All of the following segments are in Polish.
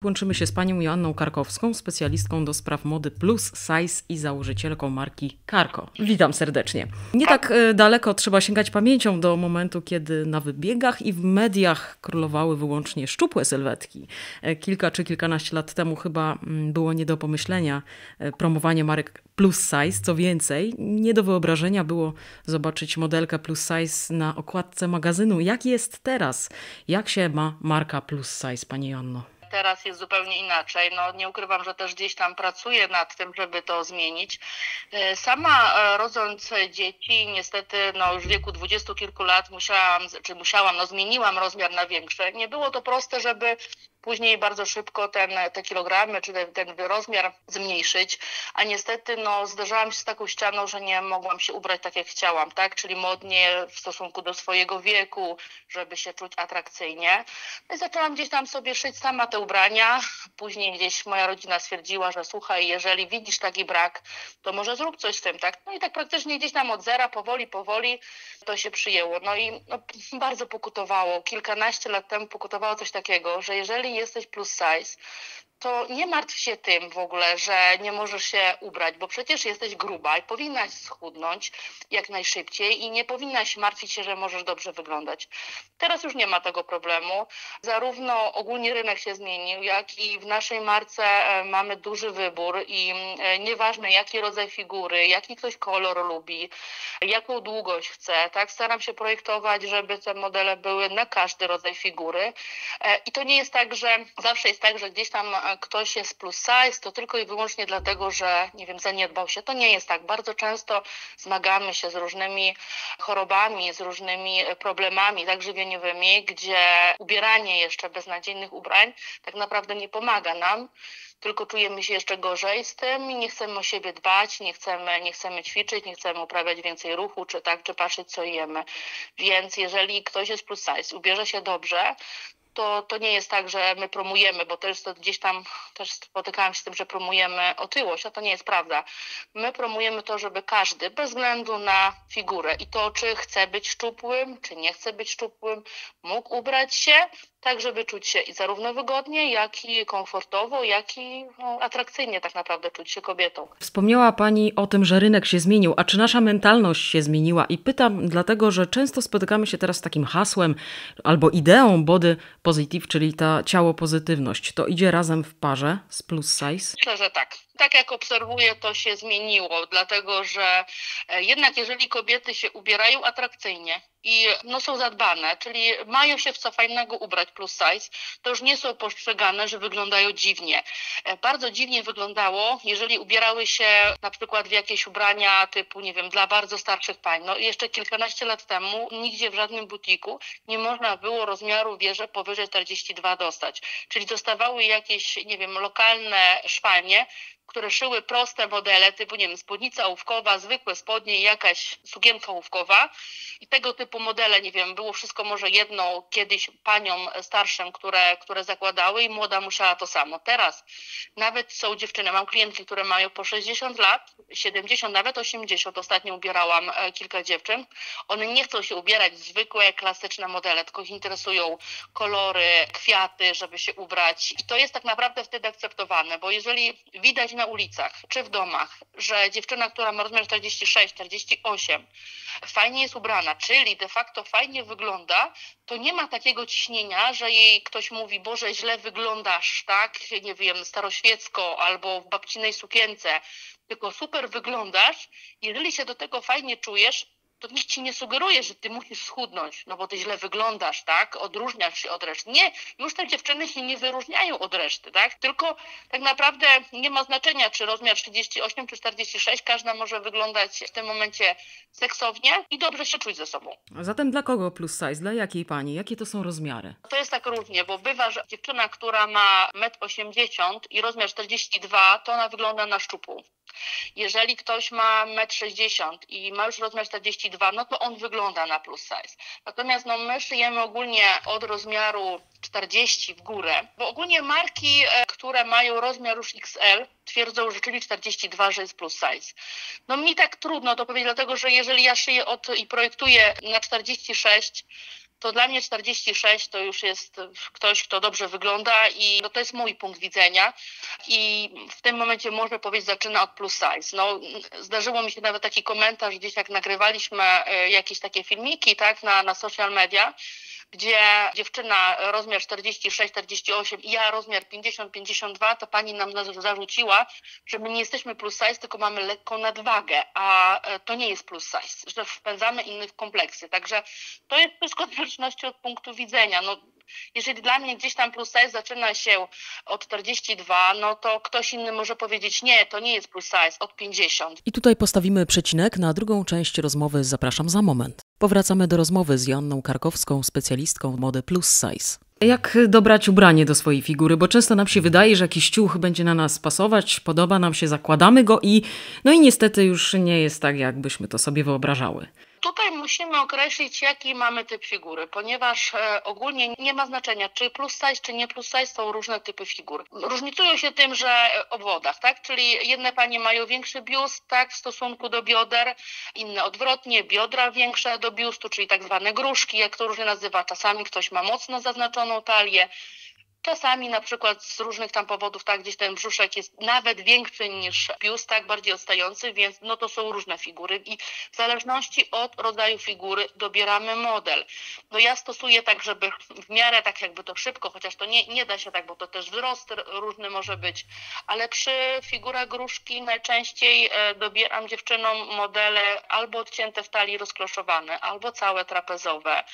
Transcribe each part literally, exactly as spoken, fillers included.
Łączymy się z panią Joanną Karkowską, specjalistką do spraw mody plus size i założycielką marki Karko. Witam serdecznie. Nie tak daleko trzeba sięgać pamięcią do momentu, kiedy na wybiegach i w mediach królowały wyłącznie szczupłe sylwetki. Kilka czy kilkanaście lat temu chyba było nie do pomyślenia promowanie marek plus size. Co więcej, nie do wyobrażenia było zobaczyć modelkę plus size na okładce magazynu. Jak jest teraz? Jak się ma marka plus size, pani Joanno? Teraz jest zupełnie inaczej. No, nie ukrywam, że też gdzieś tam pracuję nad tym, żeby to zmienić. Sama rodząc dzieci, niestety no, już w wieku dwudziestu kilku lat musiałam, czy musiałam, no zmieniłam rozmiar na większy. Nie było to proste, żeby później bardzo szybko ten, te kilogramy, czy ten, ten rozmiar zmniejszyć, a niestety no, zderzałam się z taką ścianą, że nie mogłam się ubrać tak, jak chciałam, tak? Czyli modnie w stosunku do swojego wieku, żeby się czuć atrakcyjnie. No i zaczęłam gdzieś tam sobie szyć sama te ubrania. Później gdzieś moja rodzina stwierdziła, że słuchaj, jeżeli widzisz taki brak, to może zrób coś z tym, tak? No i tak praktycznie gdzieś tam od zera, powoli, powoli to się przyjęło. No i no, bardzo pokutowało. Kilkanaście lat temu pokutowało coś takiego, że jeżeli jesteś plus size, to nie martw się tym w ogóle, że nie możesz się ubrać, bo przecież jesteś gruba i powinnaś schudnąć jak najszybciej i nie powinnaś martwić się, że możesz dobrze wyglądać. Teraz już nie ma tego problemu. Zarówno ogólnie rynek się zmienił, jak i w naszej marce mamy duży wybór i nieważne jaki rodzaj figury, jaki ktoś kolor lubi, jaką długość chce, tak staram się projektować, żeby te modele były na każdy rodzaj figury. I to nie jest tak, że zawsze jest tak, że gdzieś tam ktoś jest plus size, to tylko i wyłącznie dlatego, że nie wiem, zaniedbał się. To nie jest tak. Bardzo często zmagamy się z różnymi chorobami, z różnymi problemami, tak żywieniowymi, gdzie ubieranie jeszcze beznadziejnych ubrań tak naprawdę nie pomaga nam, tylko czujemy się jeszcze gorzej z tym i nie chcemy o siebie dbać, nie chcemy, nie chcemy ćwiczyć, nie chcemy uprawiać więcej ruchu, czy tak, czy patrzeć, co jemy. Więc jeżeli ktoś jest plus size, ubierze się dobrze, to, to nie jest tak, że my promujemy, bo też to gdzieś tam też spotykałam się z tym, że promujemy otyłość, a to nie jest prawda. My promujemy to, żeby każdy, bez względu na figurę i to, czy chce być szczupłym, czy nie chce być szczupłym, mógł ubrać się tak, żeby czuć się i zarówno wygodnie, jak i komfortowo, jak i no, atrakcyjnie tak naprawdę czuć się kobietą. Wspomniała pani o tym, że rynek się zmienił, a czy nasza mentalność się zmieniła? I pytam dlatego, że często spotykamy się teraz z takim hasłem albo ideą body positive, czyli ta ciało pozytywność. To idzie razem w parze z plus size? Myślę, że tak. Tak jak obserwuję, to się zmieniło, dlatego że jednak jeżeli kobiety się ubierają atrakcyjnie i no, są zadbane, czyli mają się w co fajnego ubrać plus size, to już nie są postrzegane, że wyglądają dziwnie. Bardzo dziwnie wyglądało, jeżeli ubierały się na przykład w jakieś ubrania typu, nie wiem, dla bardzo starszych pań. No i jeszcze kilkanaście lat temu nigdzie w żadnym butiku nie można było rozmiaru wieże powyżej czterdzieści dwa dostać. Czyli dostawały jakieś, nie wiem, lokalne szwalnie, które szyły proste modele typu, nie wiem, spódnica ołówkowa, zwykłe spodnie i jakaś sukienka ołówkowa. I tego typu modele, nie wiem, było wszystko może jedną kiedyś paniom starszym, które, które zakładały i młoda musiała to samo. Teraz nawet są dziewczyny, mam klientki, które mają po sześćdziesiąt lat, siedemdziesiąt, nawet osiemdziesiąt, ostatnio ubierałam kilka dziewczyn. One nie chcą się ubierać w zwykłe, klasyczne modele, tylko ich interesują kolory, kwiaty, żeby się ubrać. I to jest tak naprawdę wtedy akceptowane, bo jeżeli widać na ulicach czy w domach, że dziewczyna, która ma rozmiar czterdzieści sześć, czterdzieści osiem, fajnie jest ubrana, czyli de facto fajnie wygląda, to nie ma takiego ciśnienia, że jej ktoś mówi, Boże, źle wyglądasz, tak, nie wiem, staroświecko albo w babcinej sukience, tylko super wyglądasz. Jeżeli się do tego fajnie czujesz, to nikt ci nie sugeruje, że ty musisz schudnąć, no bo ty źle wyglądasz, tak? Odróżniasz się od reszty. Nie, już te dziewczyny się nie wyróżniają od reszty, tak? Tylko tak naprawdę nie ma znaczenia, czy rozmiar trzydzieści osiem czy czterdzieści sześć, każda może wyglądać w tym momencie seksownie i dobrze się czuć ze sobą. A zatem dla kogo plus size? Dla jakiej pani? Jakie to są rozmiary? To jest tak różnie, bo bywa, że dziewczyna, która ma metr osiemdziesiąt i rozmiar czterdzieści dwa, to ona wygląda na szczupłą. Jeżeli ktoś ma metr sześćdziesiąt i ma już rozmiar czterdzieści dwa, no to on wygląda na plus size. Natomiast no, my szyjemy ogólnie od rozmiaru czterdzieści w górę, bo ogólnie marki, które mają rozmiar już X L, twierdzą, że czyli czterdzieści dwa, że jest plus size. No mi tak trudno to powiedzieć, dlatego że jeżeli ja szyję od, i projektuję na czterdzieści sześć, to dla mnie czterdzieści sześć to już jest ktoś, kto dobrze wygląda i no to jest mój punkt widzenia i w tym momencie można powiedzieć zaczyna od plus size. No, zdarzyło mi się nawet taki komentarz gdzieś jak nagrywaliśmy jakieś takie filmiki, tak, na, na social media, gdzie dziewczyna rozmiar czterdzieści sześć czterdzieści osiem i ja rozmiar pięćdziesiąt pięćdziesiąt dwa, to pani nam zarzuciła, że my nie jesteśmy plus size, tylko mamy lekką nadwagę, a to nie jest plus size, że wpędzamy innych w kompleksy. Także to jest wszystko w zależności od punktu widzenia. No, jeżeli dla mnie gdzieś tam plus size zaczyna się od czterdzieści dwa, no to ktoś inny może powiedzieć nie, to nie jest plus size, od pięćdziesiąt. I tutaj postawimy przecinek. Na drugą część rozmowy zapraszam za moment. Powracamy do rozmowy z Joanną Karkowską, specjalistką mody plus size. Jak dobrać ubranie do swojej figury? Bo często nam się wydaje, że jakiś ciuch będzie na nas pasować, podoba nam się, zakładamy go i no i niestety już nie jest tak, jakbyśmy to sobie wyobrażały. Tutaj musimy określić, jaki mamy typ figury, ponieważ e, ogólnie nie ma znaczenia, czy plus size, czy nie plus size, są różne typy figur. Różnicują się tym, że obwodach, tak? Czyli jedne panie mają większy biust, tak, w stosunku do bioder, inne odwrotnie, biodra większe do biustu, czyli tak zwane gruszki, jak to różnie nazywa. Czasami ktoś ma mocno zaznaczoną talię. Czasami na przykład z różnych tam powodów, tak, gdzieś ten brzuszek jest nawet większy niż biust, tak, bardziej odstający, więc no to są różne figury i w zależności od rodzaju figury dobieramy model. No ja stosuję tak, żeby w miarę tak jakby to szybko, chociaż to nie, nie da się tak, bo to też wzrost różny może być, ale przy figurach gruszki najczęściej dobieram dziewczynom modele albo odcięte w talii rozkloszowane, albo całe trapezowe,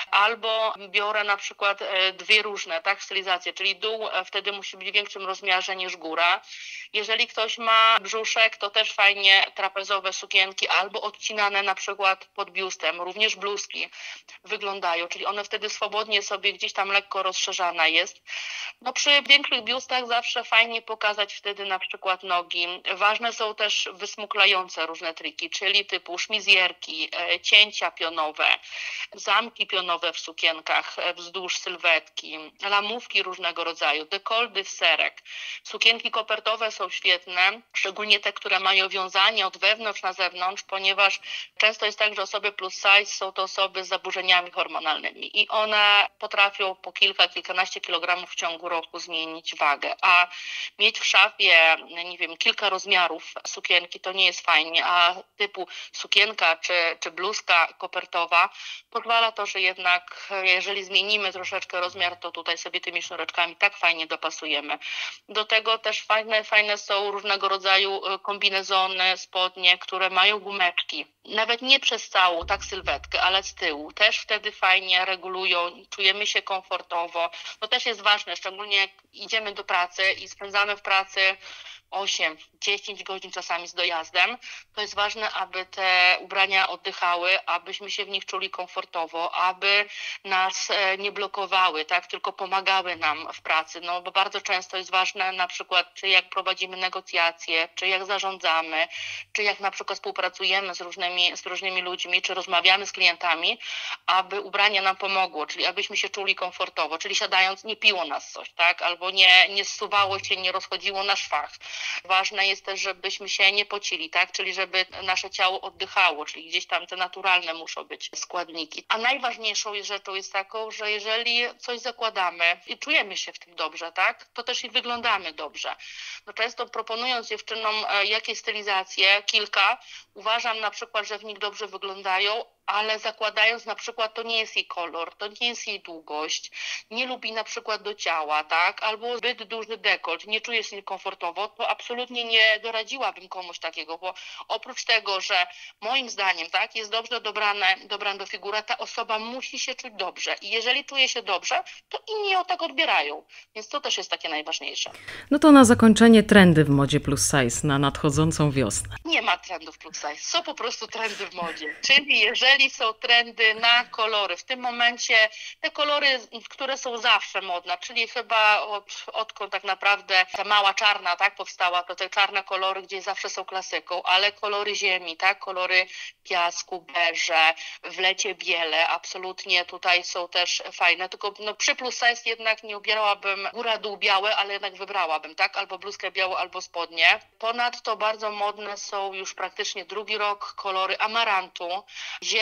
albo biorę na przykład dwie różne, tak, w stylizacji, czyli dół wtedy musi być w większym rozmiarze niż góra. Jeżeli ktoś ma brzuszek, to też fajnie trapezowe sukienki albo odcinane na przykład pod biustem, również bluzki wyglądają, czyli one wtedy swobodnie sobie gdzieś tam lekko rozszerzana jest. No przy większych biustach zawsze fajnie pokazać wtedy na przykład nogi. Ważne są też wysmuklające różne triki, czyli typu szmizjerki, cięcia pionowe, zamki pionowe w sukienkach wzdłuż sylwetki, lamówki różnego rodzaju, dekoldy w serek. Sukienki kopertowe są świetne, szczególnie te, które mają wiązanie od wewnątrz na zewnątrz, ponieważ często jest tak, że osoby plus size są to osoby z zaburzeniami hormonalnymi i one potrafią po kilka, kilkanaście kilogramów w ciągu roku zmienić wagę, a mieć w szafie, nie wiem, kilka rozmiarów sukienki to nie jest fajnie, a typu sukienka czy, czy bluzka kopertowa pozwala to, że jednak jeżeli zmienimy troszeczkę rozmiar, to tutaj sobie tymi sznureczkami tak fajnie dopasujemy. Do tego też fajne, fajne są różnego rodzaju kombinezony, spodnie, które mają gumeczki. Nawet nie przez całą tak sylwetkę, ale z tyłu. Też wtedy fajnie regulują, czujemy się komfortowo. To też jest ważne, szczególnie jak idziemy do pracy i spędzamy w pracy osiem dziesięć godzin czasami z dojazdem, to jest ważne, aby te ubrania oddychały, abyśmy się w nich czuli komfortowo, aby nas nie blokowały, tak, tylko pomagały nam w pracy, no bo bardzo często jest ważne na przykład, czy jak prowadzimy negocjacje, czy jak zarządzamy, czy jak na przykład współpracujemy z różnymi, z różnymi ludźmi, czy rozmawiamy z klientami, aby ubranie nam pomogło, czyli abyśmy się czuli komfortowo, czyli siadając nie piło nas coś, tak, albo nie, nie zsuwało się, nie rozchodziło na szwach. Ważne jest też, żebyśmy się nie pocili, tak? Czyli żeby nasze ciało oddychało, czyli gdzieś tam te naturalne muszą być składniki. A najważniejszą rzeczą jest taką, że jeżeli coś zakładamy i czujemy się w tym dobrze, tak? To też i wyglądamy dobrze. No często proponując dziewczynom jakieś stylizacje, kilka, uważam na przykład, że w nich dobrze wyglądają, ale zakładając na przykład, to nie jest jej kolor, to nie jest jej długość, nie lubi na przykład do ciała, tak, albo zbyt duży dekolt, nie czuje się komfortowo, to absolutnie nie doradziłabym komuś takiego, bo oprócz tego, że moim zdaniem, tak, jest dobrze dobrane, dobrana do figura, ta osoba musi się czuć dobrze i jeżeli czuje się dobrze, to inni ją tak odbierają, więc to też jest takie najważniejsze. No to na zakończenie trendy w modzie plus size na nadchodzącą wiosnę. Nie ma trendów plus size, są po prostu trendy w modzie, czyli jeżeli Jeżeli są trendy na kolory, w tym momencie te kolory, które są zawsze modne, czyli chyba od, odkąd tak naprawdę ta mała czarna, tak, powstała, to te czarne kolory gdzieś zawsze są klasyką, ale kolory ziemi, tak, kolory piasku, beże, w lecie biele, absolutnie tutaj są też fajne, tylko no, przy plus size jednak nie ubierałabym góra dół białe, ale jednak wybrałabym, tak, albo bluzkę białą, albo spodnie. Ponadto bardzo modne są już praktycznie drugi rok kolory amarantu, zielone,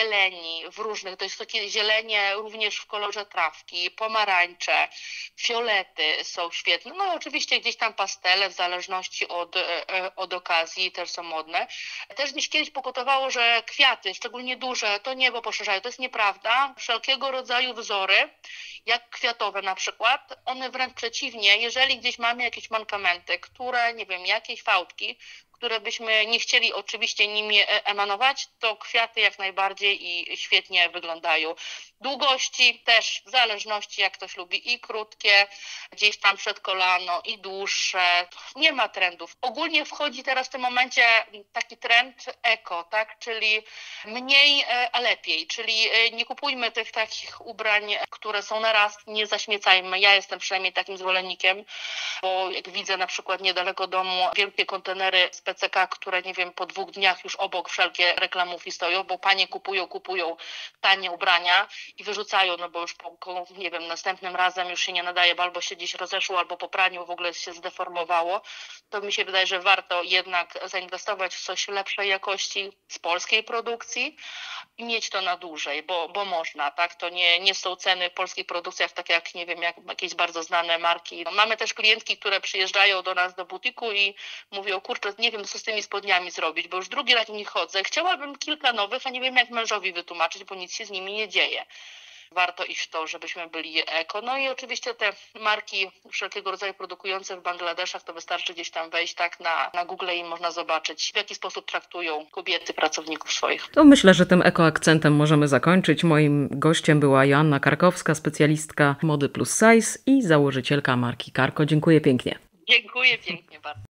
zieleni w różnych, to jest takie zielenie również w kolorze trawki, pomarańcze, fiolety są świetne. No i oczywiście gdzieś tam pastele w zależności od, od okazji też są modne. Też gdzieś kiedyś pokutowało, że kwiaty, szczególnie duże, to niebo poszerzają. To jest nieprawda. Wszelkiego rodzaju wzory, jak kwiatowe na przykład, one wręcz przeciwnie, jeżeli gdzieś mamy jakieś mankamenty, które, nie wiem, jakieś fałdki, które byśmy nie chcieli oczywiście nimi emanować, to kwiaty jak najbardziej i świetnie wyglądają. Długości też w zależności jak ktoś lubi i krótkie, gdzieś tam przed kolano i dłuższe. Nie ma trendów. Ogólnie wchodzi teraz w tym momencie taki trend eko, tak? Czyli mniej, a lepiej. Czyli nie kupujmy tych takich ubrań, które są na raz, nie zaśmiecajmy. Ja jestem przynajmniej takim zwolennikiem, bo jak widzę na przykład niedaleko domu wielkie kontenery z P C K, które nie wiem, po dwóch dniach już obok wszelkie reklamówki stoją, bo panie kupują, kupują tanie ubrania i wyrzucają, no bo już po, nie wiem, następnym razem już się nie nadaje, bo albo się gdzieś rozeszło, albo po praniu w ogóle się zdeformowało, to mi się wydaje, że warto jednak zainwestować w coś lepszej jakości z polskiej produkcji i mieć to na dłużej, bo, bo można, tak? To nie, nie są ceny w polskich produkcjach tak jak, nie wiem, jak jakieś bardzo znane marki. Mamy też klientki, które przyjeżdżają do nas do butiku i mówią, kurczę, nie wiem, co z tymi spodniami zrobić, bo już drugi raz w nich chodzę. Chciałabym kilka nowych, a nie wiem, jak mężowi wytłumaczyć, bo nic się z nimi nie dzieje. Warto iść w to, żebyśmy byli eko. No i oczywiście te marki wszelkiego rodzaju produkujące w Bangladeszach, to wystarczy gdzieś tam wejść tak na, na Google i można zobaczyć, w jaki sposób traktują kobiety, pracowników swoich. To myślę, że tym ekoakcentem możemy zakończyć. Moim gościem była Joanna Karkowska, specjalistka mody plus size i założycielka marki Carco. Dziękuję pięknie. Dziękuję pięknie bardzo.